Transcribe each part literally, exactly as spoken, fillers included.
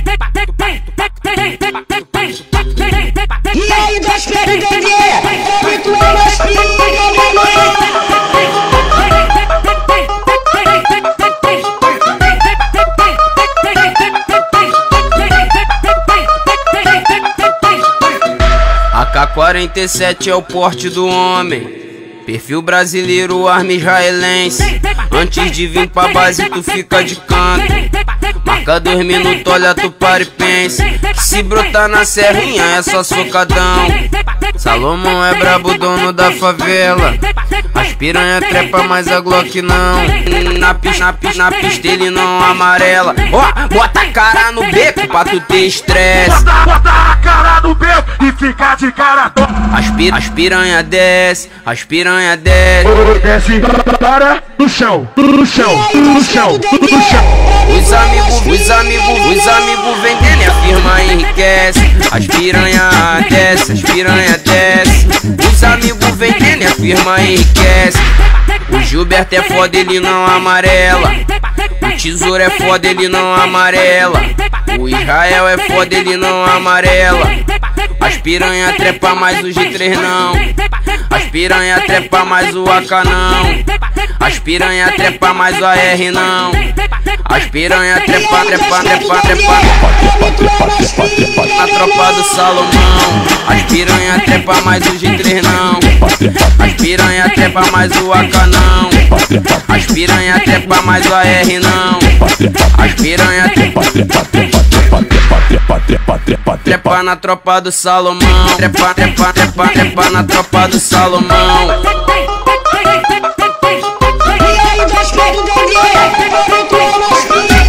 E aí, dois quero entender, que tu é mais A K quarenta e sete é o porte do homem, perfil brasileiro, arma israelense. Antes de vir pra base tu fica de canto, marca dois minutos, olha tu para e pensa, que se brotar na serrinha é só socadão. Salomão é brabo, dono da favela, as piranha trepa, mas a Glock não. Na pista, na pista, na pista ele não amarela. Ó, oh, bota a cara no beco pra tu ter estresse. Bota, bota a cara no beco e fica de cara. As, pir, as piranha desce, as piranha desce. Desce para no chão, no chão, no chão, no chão. Os amigos, os amigos, os amigos vendendo e a firma enriquece. As piranha desce, as piranha desce. Os amigos vendendo e a firma enriquece. O Gilberto é foda, ele não amarela. O Tesouro é foda, ele não amarela. O Israel é foda, ele não amarela. As piranha trepa, mais o G três não. As piranha trepa, mais o A K não. As piranha trepa, mais o A R não. As piranha trepa, trepa, trepa, trepa na tropa do Salomão. As piranha trepa, mais o G três não. As piranha trepa, mais o A K não. As piranha trepa, mais o A R não. As piranha trepa, trepa na tropa do Salomão. Trepa, trepa, trepa, trepa na tropa do Salomão. E aí, dois quero entender, que tu é mais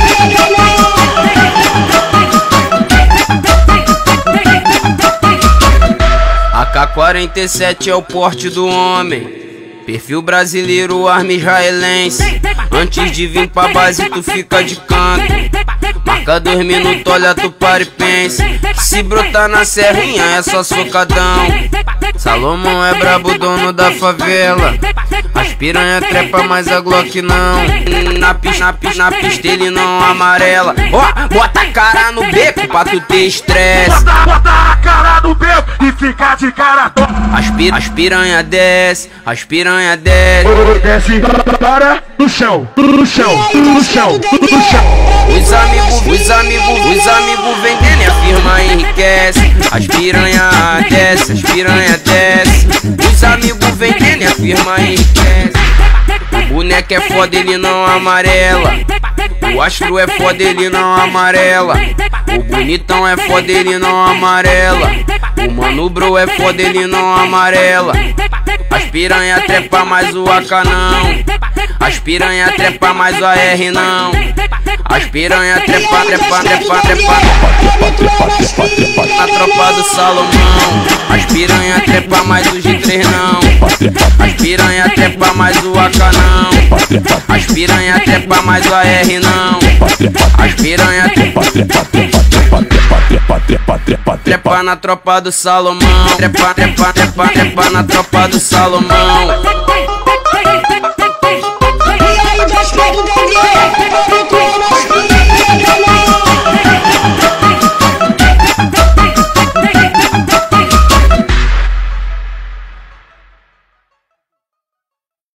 A K quarenta e sete é o porte do homem, perfil brasileiro, arma israelense. Antes de vir pra base tu fica de canto, marca dois minutos, olha tu para e pensa, que se brotar na serrinha é só socadão. Salomão é brabo, dono da favela, as piranha trepa, mas a Glock não. Na pista, na pista, na pista ele não amarela. Ó, oh, bota a cara no beco pra tu ter estresse. Bota, bota a cara no beco e fica de cara. As, pir, as piranha desce, as piranha desce. Desce para no chão, no chão, no chão, no chão. Os amigos, os amigos, os amigos vendendo e a firma enriquece. As piranha desce, as piranha desce. Os amigos vendendo e a firma enriquece. O boneco é foda, ele não amarela. O astro é foda, ele não amarela. O bonitão é foda, ele não amarela. O mano bro é foda, ele não amarela. As piranha trepa, mais o A K não. As piranha trepa, mais o A R não. As piranha trepa, trepa, trepa, trepa na tropa do Salomão. As piranha trepa, mais o G três não. As piranha trepa, mais o A K não. As piranha trepa, mais o A R não. As piranha trepa, trepa na tropa do Salomão. Trepa, trepa, trepa, trepa na tropa do Salomão.